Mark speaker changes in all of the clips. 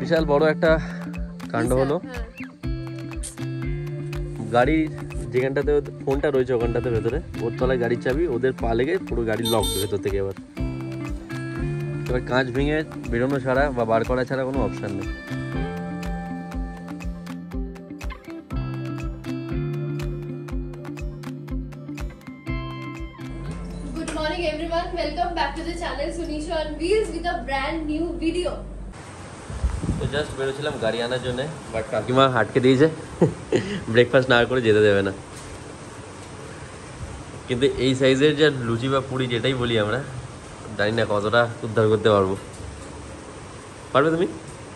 Speaker 1: বিশাল বড় একটা কাণ্ড হলো। গাড়ি যেখানটাতে ফোনটা রয়েছে ওখানটাতে ভেতরে, ওর তলায় গাড়ির চাবি, ওদের পা লেগে পুরো গাড়ি লক ভেতর থেকে। এবার কাঁচ ভেঙে বেরোনো ছাড়া বা বার করা ছাড়া কোনো অপশান নেই।
Speaker 2: Good morning everyone, welcome back to the channel Sunisha on Wheels with a brand new video.
Speaker 1: তো জাস্ট বেরোছিলাম গাড়ি আনার জন্য, বাট কাকিমা আটকে দিয়েছে, ব্রেকফাস্ট না করে যেতে দেবে না। কিন্তু এই সাইজের যা লুচি বা পুরি যেটাই বলি আমরা, জানি না কতটা উদ্ধার করতে পারবো। পারবে তুমি?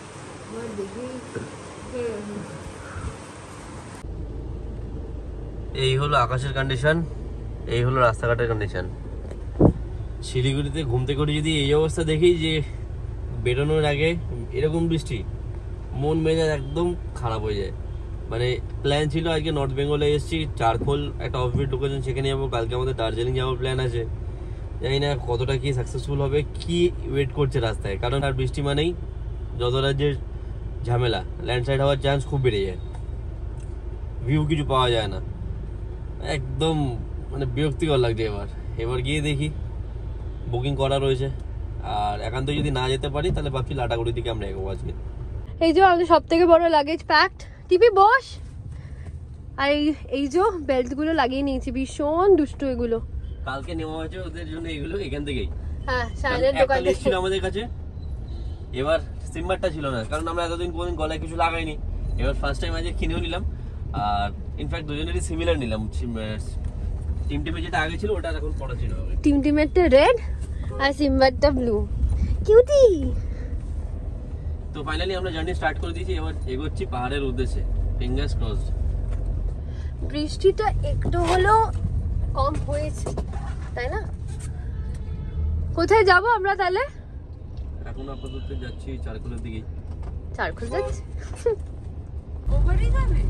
Speaker 1: এই হলো আকাশের কন্ডিশন, এই হলো রাস্তাঘাটের কন্ডিশন। শিলিগুড়িতে ঘুম থেকে উঠে যদি এই অবস্থা দেখি যে বেরোনোর আগে এরকম বৃষ্টি, মন মেজাজ একদম খারাপ হয়ে যায়। মানে প্ল্যান ছিল আজকে নর্থ বেঙ্গলে এসেছি, চারখোল একটা অফবিট লোকেশন, সেখানে যাবো। কালকে আমাদের দার্জিলিং যাওয়ার প্ল্যান আছে, জানি না কতটা কি সাকসেসফুল হবে, কি ওয়েট করছে রাস্তায়। কারণ আর বৃষ্টি মানেই যত রাজ্যের ঝামেলা, ল্যান্ডস্লাইড হওয়ার চান্স খুব বেড়ে যায়, ভিউ কিছু পাওয়া যায় না, একদম মানে বিরক্তিকর লাগছে। এবার গিয়ে দেখি, বুকিং করা রয়েছে, আর একান্ত যদি না যেতে পারি তাহলে ভাবছি লাটাগুড়ির দিকে আমরা এগোবো আজকে।
Speaker 2: এই যে আমাদের সব থেকে বড় লাগেজ প্যাকড, টিপি বস। আর এই যে বেল্ট গুলো লাগিয়ে নিয়েছি, ভীষণ দুষ্ট এগুলো।
Speaker 1: কালকে নেওয়া হয়েছে ওদের জন্য এগুলো এখান থেকেই।
Speaker 2: হ্যাঁ, শাইনের দোকান থেকে
Speaker 1: ছিল আমাদের কাছে। এবার সিম্বারটা ছিল না, কারণ আমরা এতদিন কোনদিন গলায় কিছু লাগাইনি। এবার ফার্স্ট টাইম আজকে কিনেও নিলাম, আর ইনফ্যাক্ট দুজনেরই সিমিলার নিলাম। টিমটিমে যেটা আগে ছিল ওটা এখন পড়া ছিল।
Speaker 2: টিমটিমেরটা রেড আর সিম্বারটা ব্লু, কিউটি।
Speaker 1: তো ফাইনালি আমরা জার্নি স্টার্ট করে দিয়েছি, এবার এগোচ্ছি পাহাড়ের উদ্দেশ্যে। Fingers crossed.
Speaker 2: বৃষ্টিটা একটু হলেও কম হয়েছে, তাই না? কোথায় যাব আমরা তাহলে?
Speaker 1: এখন আপাতত যাচ্ছি চারখোলের দিকে।
Speaker 2: চারখোল যাচ্ছি?
Speaker 3: ওভারই যাবে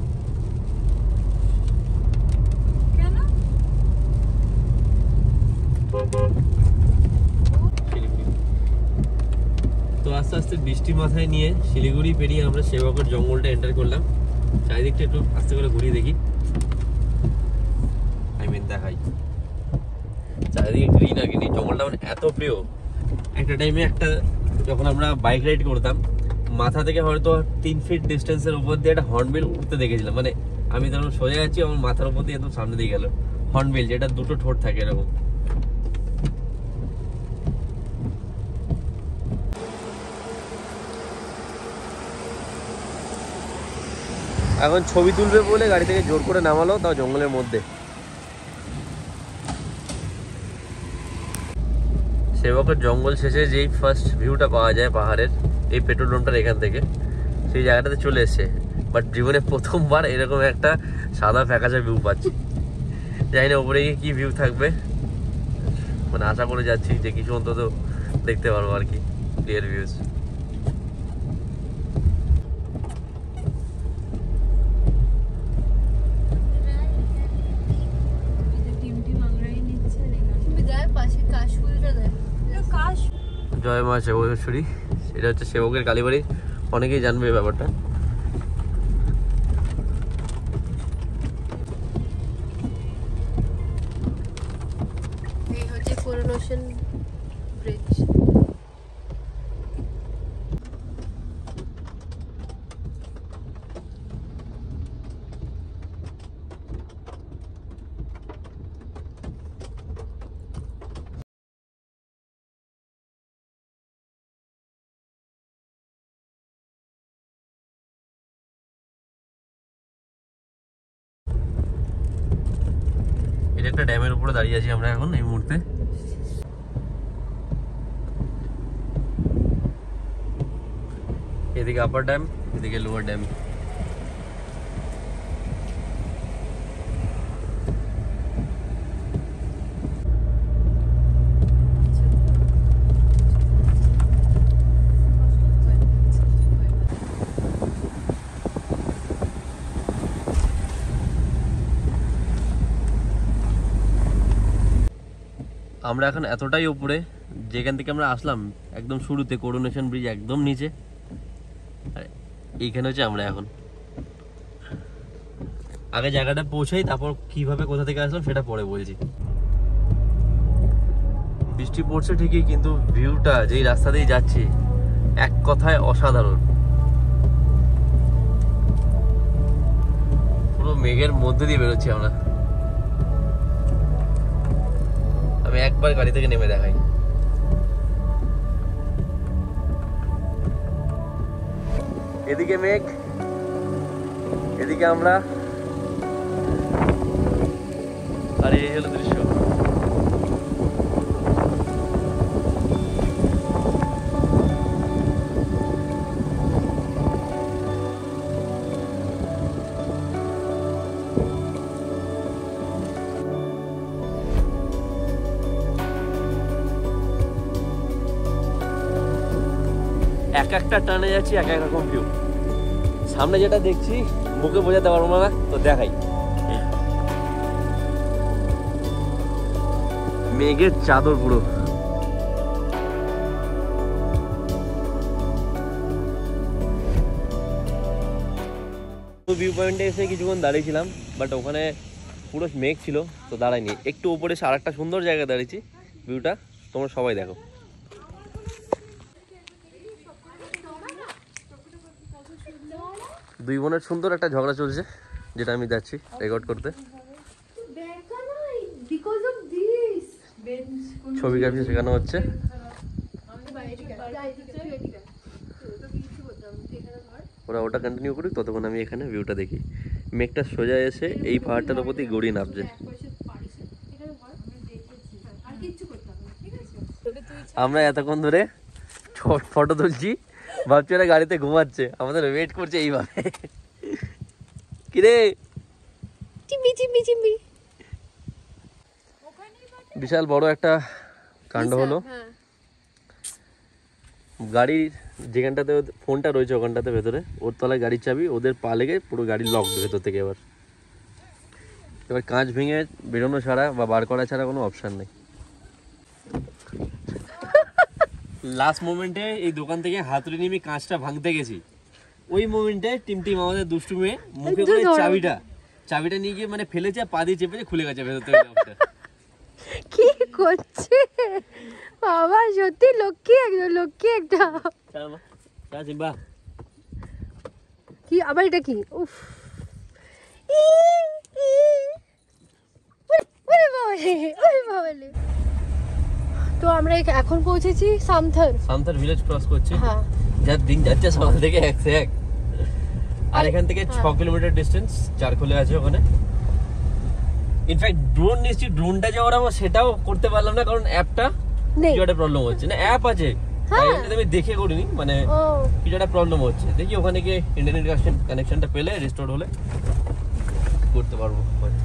Speaker 3: কেন?
Speaker 1: তো আস্তে আস্তে বৃষ্টি মাথায় নিয়ে শিলিগুড়ি পেরিয়ে আমরা সেবকের জঙ্গলটা এন্টার করলাম। চারিদিকটা একটু আস্তে করে ঘুরিয়ে দেখি, দেখাই। চারিদিকে গ্রিন আর গ্রিন, জঙ্গলটা মানে এত প্রিয়। একটা টাইমে যখন আমরা বাইক রাইড করতাম, মাথা থেকে হয়তো 3 ফিট ডিস্টেন্সের উপর দিয়ে একটা হর্নবিল উঠতে দেখেছিলাম। মানে আমি তখন সোজা যাচ্ছি, আমার মাথার উপর দিয়ে একদম সামনে দিয়ে গেল হর্নবিল, যেটা দুটো ঠোঁট থাকে এরকম। এখন ছবি তুলবে বলে গাড়ি থেকে জোর করে নামালো, তাও জঙ্গলের মধ্যে। সেবকের জঙ্গল শেষে যেই ফার্স্ট ভিউটা পাওয়া যায় পাহাড়ের, এই পেট্রোল পাম্পটার এখান থেকে, সেই জায়গাটাতে চলে এসছে। বাট জীবনে প্রথমবার এরকম একটা সাদা ফ্যাকাশে ভিউ পাচ্ছি। জানি না উপরে গিয়ে কি ভিউ থাকবে, মানে আশা করে যাচ্ছি যে কিছু অন্তত দেখতে পারবো আর কি, ক্লিয়ার ভিউজ। জয় মা সেবকেশ্বরী, এটা হচ্ছে সেবকের কালীবাড়ি। অনেকেই জানবে এই ব্যাপারটা।
Speaker 2: এই হচ্ছে কোরোনেশন ব্রিজ।
Speaker 1: এটা একটা ড্যামের উপরে দাঁড়িয়ে আছি আমরা এখন এই মুহূর্তে। এদিকে আপার ড্যাম, এদিকে লোয়ার ড্যাম। আমরা এখন এতটাই উপরে, যেখান থেকে আমরা আসলাম একদম শুরুতে কোরোনেশন ব্রিজ একদম নিচে। এইখানে হচ্ছে আমরা এখন। আগে জায়গাটা পৌঁছাই, তারপর কিভাবে কোথা থেকে আসলাম সেটা পরে বলছি। বৃষ্টি পড়ছে ঠিকই, কিন্তু ভিউটা যেই রাস্তা দিয়ে যাচ্ছি এক কথায় অসাধারণ। পুরো মেঘের মধ্যে দিয়ে বেরোচ্ছি আমরা। আমি একবার গাড়ি থেকে নেমে দেখাই। এদিকে মেঘ, এদিকে আমরা, আর এই হলো দৃশ্য। এক একটা টানে যাচ্ছি, এক এক রকম ভিউ। সামনে যেটা দেখছি মুখে বোঝাতে পারবো না, তো দেখাই। মেঘের চাদর পুরো। ভিউ পয়েন্টে এসে কিছুক্ষণ দাঁড়িয়েছিলাম, বাট ওখানে পুরো মেঘ ছিল তো দাঁড়াইনি। একটু উপরে এসে আরেকটা সুন্দর জায়গায় দাঁড়িয়েছি, ভিউটা তোমরা সবাই দেখো। দুই বোনের সুন্দর একটা ঝগড়া চলছে, যেটা আমি যাচ্ছি রেকর্ড করতে। ছবি কাপি শেখানো হচ্ছে। ওরা ওটা কন্টিনিউ করুক, ততক্ষণ আমি এখানে ভিউটা দেখি। মেঘটা সোজা এসে এই পাহাড়টার উপর দিয়ে গড়িয়ে নামছে। আমরা এতক্ষণ ধরে ফটো তুলছি, ভাবছি ওরা গাড়িতে ঘুমাচ্ছে, আমাদের ওয়েট করছে এইভাবে। কিরে
Speaker 2: চিম্বি চিম্বি চিম্বি।
Speaker 1: বিশাল বড় একটা কাণ্ড হলো। গাড়ির যেখানটাতে ফোনটা রয়েছে ওখানটাতে ভেতরে, ওর তলায় গাড়ির চাবি, ওদের পা লেগে পুরো গাড়ি লক ভেতর থেকে। এবার কাঁচ ভেঙে বেরোনো ছাড়া বা বার করা ছাড়া কোনো অপশান নেই। লাস্ট মোমেন্টে এই দোকান থেকে হাতুড়ি নিয়ে আমি কাঁচটা ভাঙতে গেছি, ওই মোমেন্টে টিম আমাদের দুষ্টু মেয়ে মুখে করে চাবিটা নিয়ে গিয়ে মানে ফেলেছে, পা দিয়ে চেপেছে, খুলে গেছে ভেতর থেকে লকটা।
Speaker 2: কি করছে বাবা, সত্যি লক্ষ্মী একদম, লক্ষ্মী একটা। কি আবার এটা কি? উফ, তো আমরা এখন পৌঁছেছি সামথার
Speaker 1: ভিলেজ ক্রস করছি।
Speaker 2: হ্যাঁ,
Speaker 1: যার দিন যাচ্ছে সকাল থেকে এক সে এক। আর এখান থেকে 6 কিলোমিটার ডিস্টেন্স, চারখোলে আছে ওখানে। ইনফ্যাক্ট ড্রোন নিচ্ছি, ড্রোনটা যে ওড়াবো সেটাও করতে পারলাম না, কারণ অ্যাপটা কিছু একটা প্রবলেম হচ্ছে। না অ্যাপ আছে, আমি দেখে করিনি, মানে কিছু একটা প্রবলেম হচ্ছে। দেখি ওখানে গিয়ে ইন্টারনেট কানেকশনটা পেলে, রিস্টোর হলে করতে পারবো।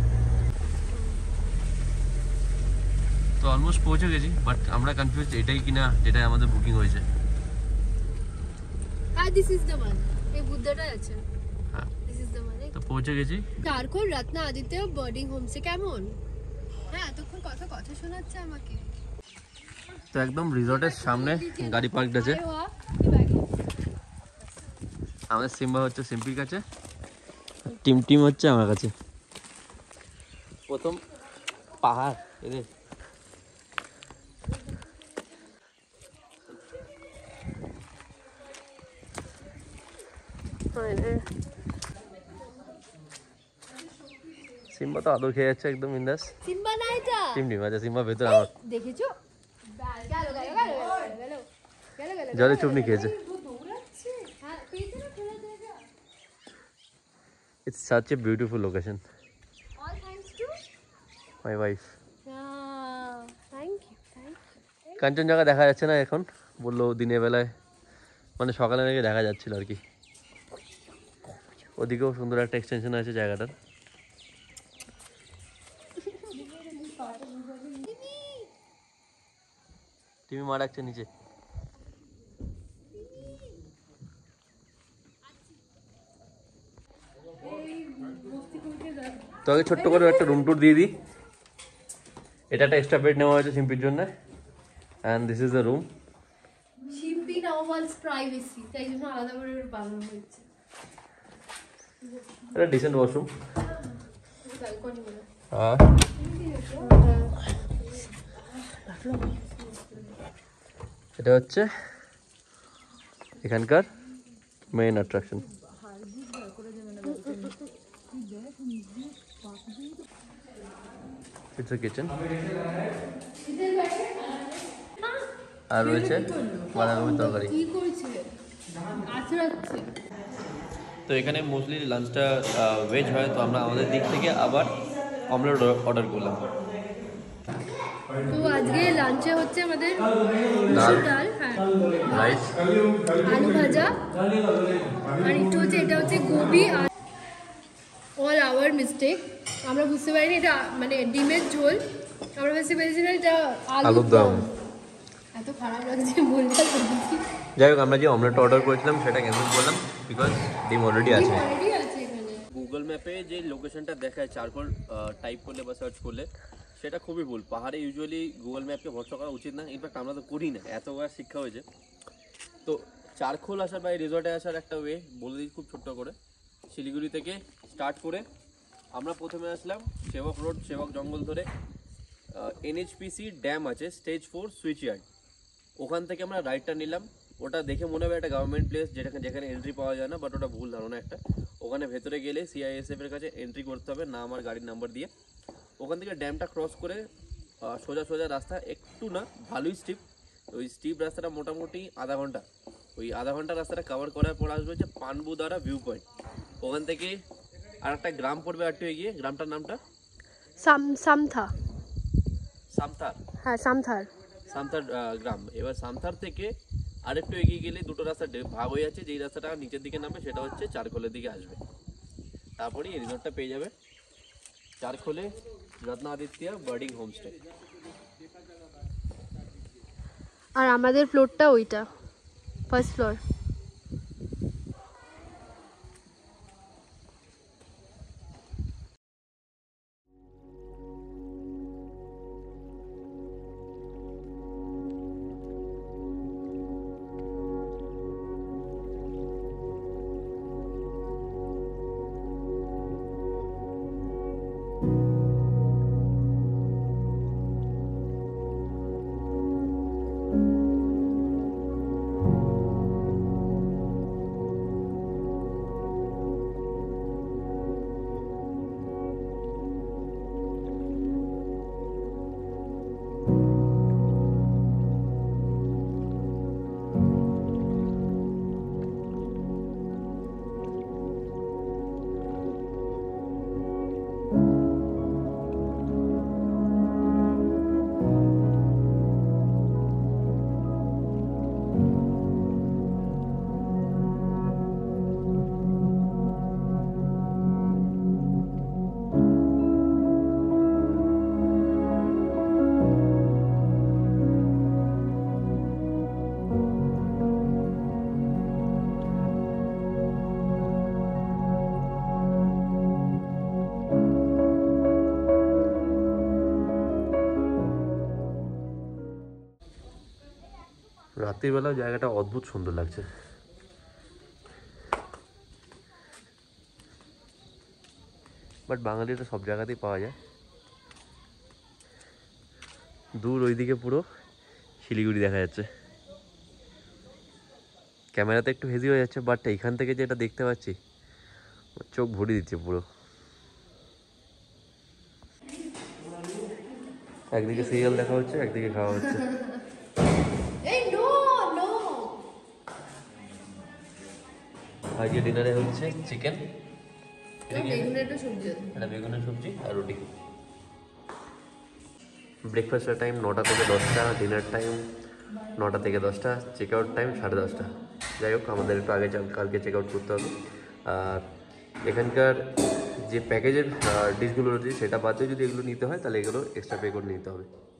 Speaker 1: তো অলমোস্ট পৌঁছে গেছি, বাট আমরা কনফিউজ এটাই কিনা যেটা আমাদের বুকিং হয়েছে।
Speaker 2: দিস ইজ দ্য ওয়ান, এই বুদ্ধটা আছে।
Speaker 1: হ্যাঁ,
Speaker 2: দিস ইজ দ্য ওয়ান।
Speaker 1: তো পৌঁছে গেছি।
Speaker 2: চারখোল রত্ন আদিত্য বার্ডিং হোমসে কেমন? হ্যাঁ, এতক্ষণ কথা শোনাচ্ছে আমাকে।
Speaker 1: তো একদম রিসর্টের সামনে গাড়ি পার্ক আছে। আমাদের সিম্বা হচ্ছে সিম্পির কাছে, টিম হচ্ছে আমার কাছে। প্রথম পাহাড় এদের। সিম্বা তো আদর খেয়ে যাচ্ছে একদম বিন্দাস।
Speaker 2: সিম্বা না এটা,
Speaker 1: টিম আছে। সিম্বা ভেতরে আমার
Speaker 2: দেখেছো?
Speaker 1: জলে চুপনি খেয়েছে। It's such a beautiful location.
Speaker 2: All thanks to
Speaker 1: My wife.
Speaker 2: thank you.
Speaker 1: Kanchenjunga দেখা যাচ্ছে না এখন, বললো দিনের বেলায়, মানে সকালে নাকি দেখা যাচ্ছিল আর কি। ওদিকেও সুন্দর একটা এক্সটেনশন আছে জায়গাটার। টিমি মা ডাকছে নিচে। তো আগে ছোট্ট করে একটা রুম ট্যুর দিয়ে দিই। এটা একটা এক্সট্রা বেড নেওয়া হয়েছে সিম্পির জন্য, and this is the room.
Speaker 2: Shimpi now wants privacy, তাই জন্য আলাদা করে বানানো হয়েছে।
Speaker 1: এটা ডিসেন্ট ওয়াশরুম। হ্যাঁ, এটা হচ্ছে এখানকার main attraction. It's a kitchen. আর রয়েছে বাঁধাকপির তরকারি। তো এখানে মোস্টলি লাঞ্চটা ভেজ হয়, তো আমরা আমাদের দিক থেকে আবার অমলেট অর্ডার করলাম।
Speaker 2: তো আজকে লাঞ্চে হচ্ছে আমাদের
Speaker 1: ডাল,
Speaker 2: ডাল, হ্যাঁ,
Speaker 1: রাইস,
Speaker 2: আলু ভাজা, আর একটু হচ্ছে এটা হচ্ছে গোবি। আর অল আওয়ার মিস্টেক, আমরা বুঝতে পারিনি এটা মানে ডিমের ঝোল, আমরা বুঝতে পেরেছি না এটা আলুর দম। এত খারাপ লাগছে বলতে বলছি।
Speaker 1: যাই হোক, আমরা যে অমলেটটা অর্ডার করেছিলাম সেটা ক্যান্সেল করলাম, বিকজ ডিম অলরেডি আছে।
Speaker 2: অলরেডি আছে এখানে।
Speaker 1: গুগল ম্যাপে যে লোকেশনটা দেখায় চারকোল টাইপ করলে বা সার্চ করলে, সেটা খুবই ভুল। পাহাড়ে ইউজুয়ালি গুগল ম্যাপকে ভরসা করা উচিত না, ইনফ্যাক্ট আমরা তো করি না, এতবার শিক্ষা হয়েছে। তো চারকোল আসার বা এই রিসর্টে আসার একটা ওয়ে বলে দিই খুব ছোট্ট করে। শিলিগুড়ি থেকে স্টার্ট করে আমরা প্রথমে আসলাম সেবক রোড, সেবক জঙ্গল ধরে NHPC ড্যাম আছে স্টেজ 4 সুইচ ইয়ার্ড, ওখান থেকে আমরা রাইডটা নিলাম। ওটা দেখে মনে হবে একটা গভর্নমেন্ট প্লেস যেখানে এন্ট্রি পাওয়া যায় না, বাট ওটা ভুল ধারণা একটা। ওখানে ভেতরে গেলে CISF এর কাছে এন্ট্রি করতে হবে, নাম আর গাড়ির নাম্বার দিয়ে। ওখান থেকে ড্যামটা ক্রস করে সোজা সোজা রাস্তা, একটু না ভালোই স্টিপ। ওই স্টিপ রাস্তাটা মোটামুটি আধা ঘন্টা, ওই আধা ঘন্টা রাস্তাটা কভার করার পর আসবে হচ্ছে পানবুদারা ভিউ পয়েন্ট। ওখান থেকে আর একটা গ্রাম পড়বে একটু এগিয়ে, গ্রামটার নামটা
Speaker 2: সামথা।
Speaker 1: সামথার,
Speaker 2: হ্যাঁ সামথার।
Speaker 1: সামথার গ্রাম। এবার সামথার থেকে আরেকটু এগিয়ে গেলে দুটো রাস্তা ভাগ হয়ে যাচ্ছে, যেই রাস্তাটা নিচের দিকে নামবে সেটা হচ্ছে চারখোলের দিকে আসবে। তারপরে এই রিসর্টটা পেয়ে যাবে চারখোলে রত্নাদিত্য বার্ডিং হোমস্টে।
Speaker 2: আর আমাদের ফ্লোরটা ওইটা, ফার্স্ট ফ্লোর।
Speaker 1: রাত্রিবেলা জায়গাটা অদ্ভুত সুন্দর লাগছে। বাট বাঙালিটা সব জায়গাতেই পাওয়া যায়। দূর ওইদিকে পুরো শিলিগুড়ি দেখা যাচ্ছে, ক্যামেরাতে একটু হেজি হয়ে যাচ্ছে, বাট এইখান থেকে যেটা দেখতে পাচ্ছি চোখ ভরিয়ে দিচ্ছে পুরো। একদিকে সিরিয়াল দেখা হচ্ছে, একদিকে খাওয়া হচ্ছে। আজকে ডিনারে হচ্ছে চিকেন, এটা বেগুনের সবজি আর রুটি। ব্রেকফাস্টের টাইম 9টা থেকে 10টা, ডিনার টাইম 9টা থেকে 10টা, চেক আউট টাইম 10:30। যাই হোক, আমাদের একটু আগে কালকে চেক আউট করতে হবে। আর এখানকার যে প্যাকেজের ডিশগুলো রয়েছে সেটা বাদে যদি এগুলো নিতে হয় তাহলে এগুলো এক্সট্রা পে করে নিতে হবে।